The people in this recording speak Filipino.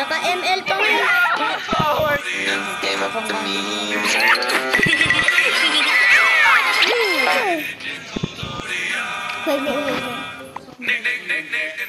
Naka-ML pa nga. Game of the memes. Pwede ulit.